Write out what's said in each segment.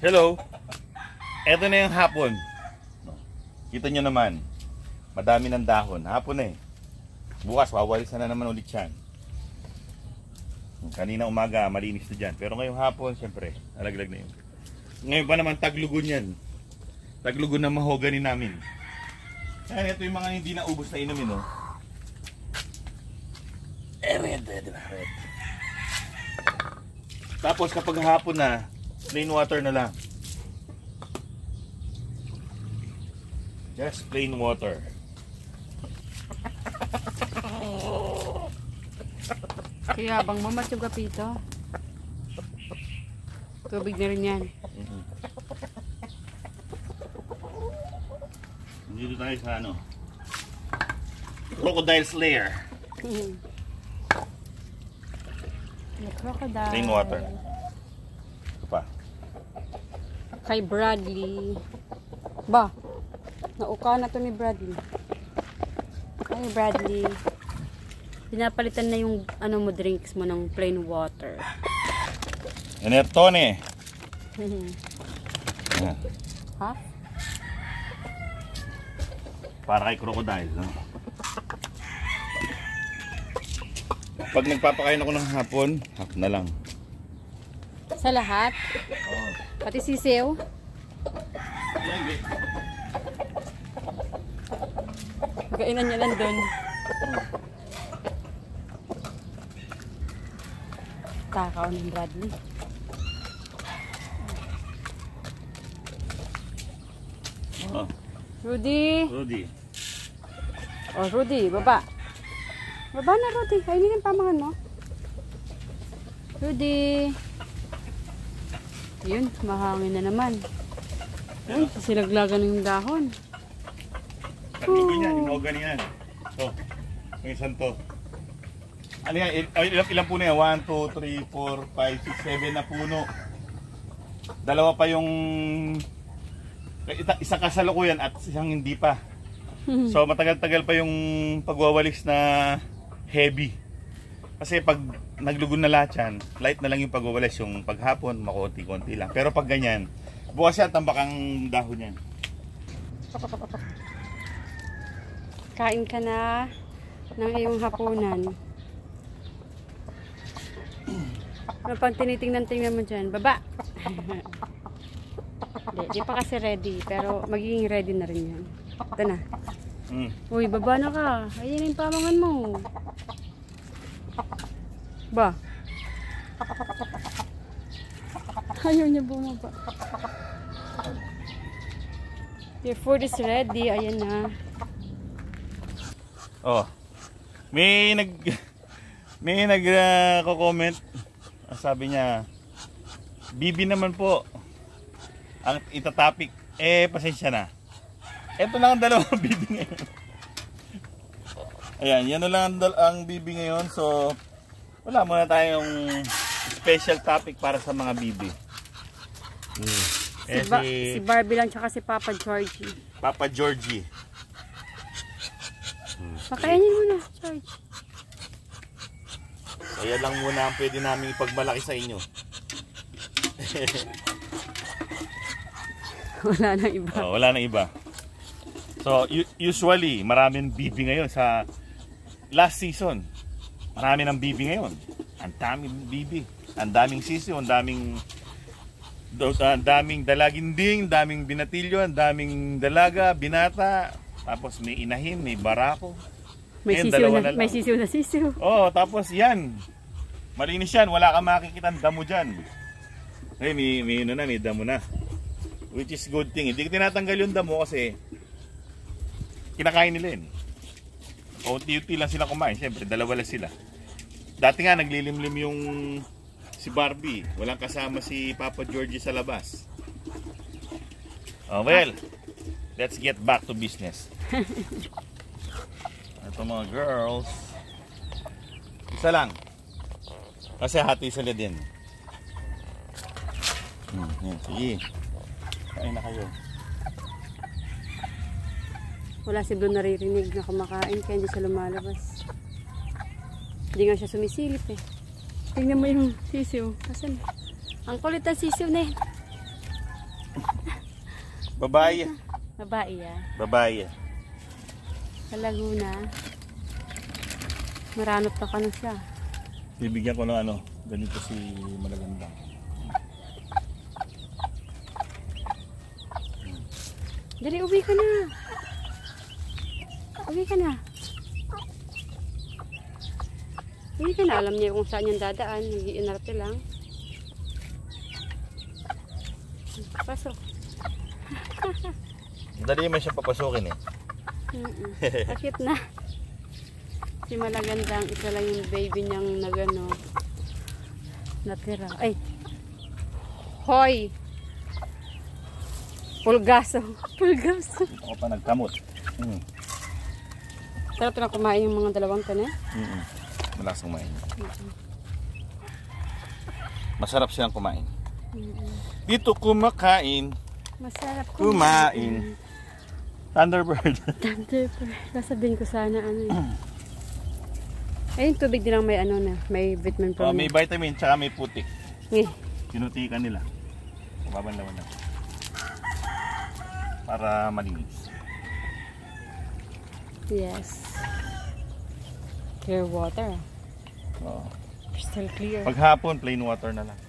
Hello. Eto na yung hapon. Kita nyo naman. Madami ng dahon. Hapon na eh. Bukas, wawalis na naman ulit yan. Kanina umaga, malinis na dyan. Pero ngayong hapon, syempre, alaglag na yun. Ngayon pa naman, taglugon yan. Taglugon na mahogany namin. Kaya ito yung mga hindi na ubos na inumin, no? Red. Tapos kapag hapon na, plain water na lang. Just plain water. Kaya bang mamat yung kapito. Tubig na rin yan. Dito tayo sa ano, Crocodile Slayer. Crocodile. Plain water. Ito pa. Kay Bradley. Ba, nauka na to ni Bradley. Kay Bradley. Pinapalitan na yung ano mo, drinks mo ng plain water. Yan yung Tony. Ha? Para kay Crocodile, no? Pag nagpapakain ako ng hapon, half na lang. Sa lahat? Oo. Pati sisiw? Kainan niya lang dun. Takaw ng Bradley. Oh. Rudy. Rudy. Oh, Rudy, baba. Baba na, Rudy. Kainin yung pamangan mo. Rudy. Yun, mahangin na naman. Uy, silaglagan ng dahon. Taglugon yan, inogani yan. So, may isang to. Ano yan? Ilang puno yan? 1, 2, 3, 4, 5, 6, 7 na puno. Dalawa pa yung isa kasalukuyan at isang hindi pa. So matagal-tagal pa yung pagwawalis na heavy. Kasi pag naglugon na lahat yan, light na lang yung pagwawalis. Yung paghapon, makonti-konti lang. Pero pag ganyan, bukas yan, tambak ang dahon yan. Kain ka na ng iyong hapunan. Ano pang tinitingnan-tingnan mo dyan? Baba! Di pa kasi ready, pero magiging ready na rin yan. Ito na. Uy, baba na ka. Ayun yung pamangan mo. Ba? Ayaw niya bumaba. Your food is ready. Ayan na. Oh. May nag-comment. Sabi niya, Bibi naman po ang itatopic. Pasensya na. Ito lang ang dalawang bibi ngayon. Ayan, yan na lang ang bibi ngayon. So, wala muna tayong special topic para sa mga bibi. Si Barbie lang tsaka si Papa Georgie. Papa Georgie. Pakainin mo na, George. Ayan lang muna ang pwede namin ipagmalaki sa inyo. Wala nang iba. Oh, wala nang iba. So, usually, maraming bibi ngayon sa last season. Marami ng bibi ngayon. Ang daming bibi. Ang daming sisiw, ang daming dalaginding, daming binatilyo, ang daming dalaga, binata. Tapos may inahin, may barako. May sisiw na sisiw. Oh, tapos yan. Malinis yan. Wala kang makikita ang damo dyan. May damo na. Which is good thing. Hindi ko tinatanggal yung damo kasi kinakain nila yun. Unti-unti lang sila kumain. Siyempre, dalawa lang sila. Dati nga, naglilimlim yung si Barbie. Walang kasama si Papa Georgie sa labas. Oh, well, let's get back to business. Ito mga girls. Isa lang. Kasi hati sila din. Yan, sige. Kain na kayo. Wala si Blue naririnig na kumakain kaya hindi siya lumalabas. Hindi nga siya sumisilip eh. Tingnan mo yung sisiw. Asan? Ang kulit ng sisiw na yun. Babae. Babae yan. Babae. Sa Laguna. Maranot na ka na siya. Bibigyan ko ng ano, ganito si Malagandang. Dali, uwi ka na. Uwi ka na. Uwi ka na. Alam niya kung saan yung dadaan. Nag-iinarte lang. Pasok. Dali man siya papasukin eh. Akit na. Si Malagandang, isa lang yung baby niyang nagano natira. Ay! Hoy! Pulgaso. Pulgaso. Ako pa nagkamot. Sarap na kumain yung mga dalawang tanin. Malakas kumain. Masarap silang kumain. Dito kumakain. Masarap kumain. Thunderbird. Thunderbird. Sasabihin ko sana ano eh. Ayun, tubig din lang may ano na. May vitamin Oh, may vitamin tsaka may putik. Pinutikan nila. Babanlawan na. Para malinis. Yes. Clear water. Oh. Crystal clear. Paghapon, plain water na lang.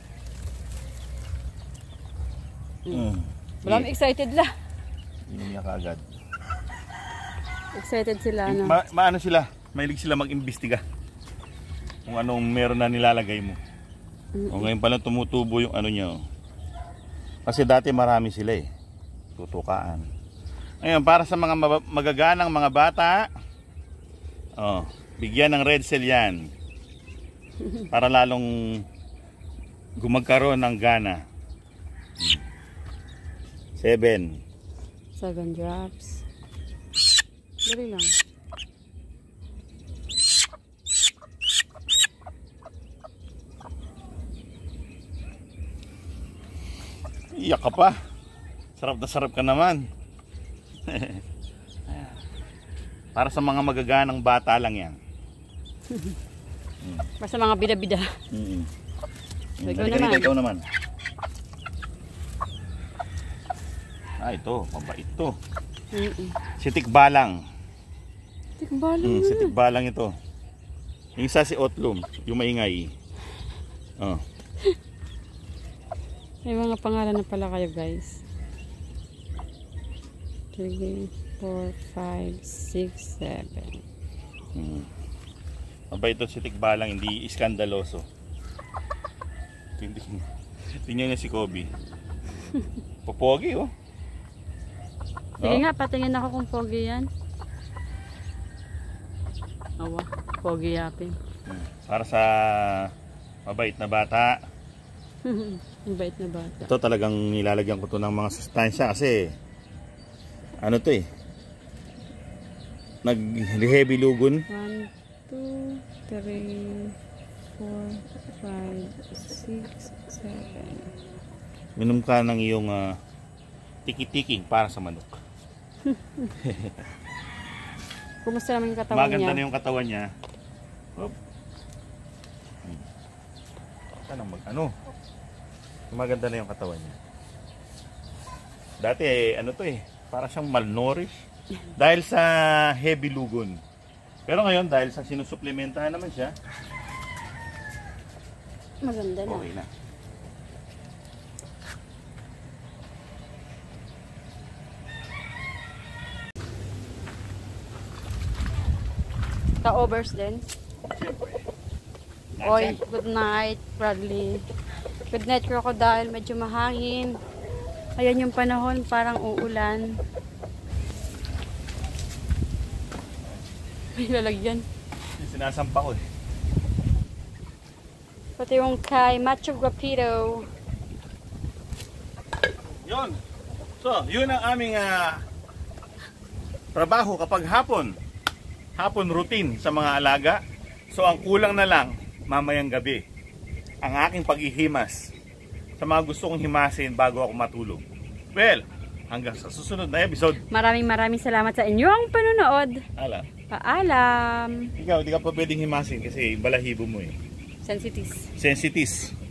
Walang excited la. Inom niya kaagad. Excited sila ano. Maano sila? Mahilig sila mag-imbestiga. Kung anong meron na nilalagay mo. O ngayon pa lang tumutubo yung ano niya. Kasi dati marami sila eh. Tutukaan. Ngayon, para sa mga magaganang mga bata, bigyan ng red cell yan. Para lalong gumagkaroon ng gana. 7 drops. Dali lang. Iyak ka pa. Sarap na sarap ka naman. Para sa mga magaganang bata lang yan. Para sa mga bida-bida. Ikaw naman. Ito, mabait to. Si Tikbalang. Tikbalang. Si Tikbalang ito. Yung isa si Otlum, yung maingay. May mga pangalan na pala kayo guys. 3, 4, 5, 6, 7. Mabait to si Tikbalang, hindi iskandaloso. Tingnan niya si Kobe. Popogi oh. Sige nga, patingin ako kung pogi yan. Awa, pogi yapin. Para sa mabait na bata. Mabait na bata. Ito talagang nilalagyan ko to ng mga sustansya kasi ano to eh. Nag-heavy lugon. 1, 2, 3, 4, 5, 6, 7. Minom ka ng iyong tiki-tiki para sa manok. Kumusta naman yung katawan maganda niya? na yung katawan niya. Sana maganda na yung katawan niya. Dati ano to eh, para siyang malnourished dahil sa heavy lugon. Pero ngayon dahil sa sinusuplementahan naman siya, maganda na. okay na. Ka-overs din. Oy, good night, Bradley. Good night, Crocodile. Medyo mahangin. Ayan yung panahon, parang uulan. May lalagyan. Sinasampa ko eh. Pati yung kay Macho Guapito. Yun. So, yun ang aming trabaho kapag hapon. Hapon routine sa mga alaga. So, ang kulang na lang mamayang gabi ang aking paghihimas sa mga gusto kong himasin bago ako matulog. Well, hanggang sa susunod na episode. Maraming salamat sa inyong panonood. Paalam. Ikaw, di ka pa pwedeng himasin kasi balahibo mo eh. Sensitives. Sensitives.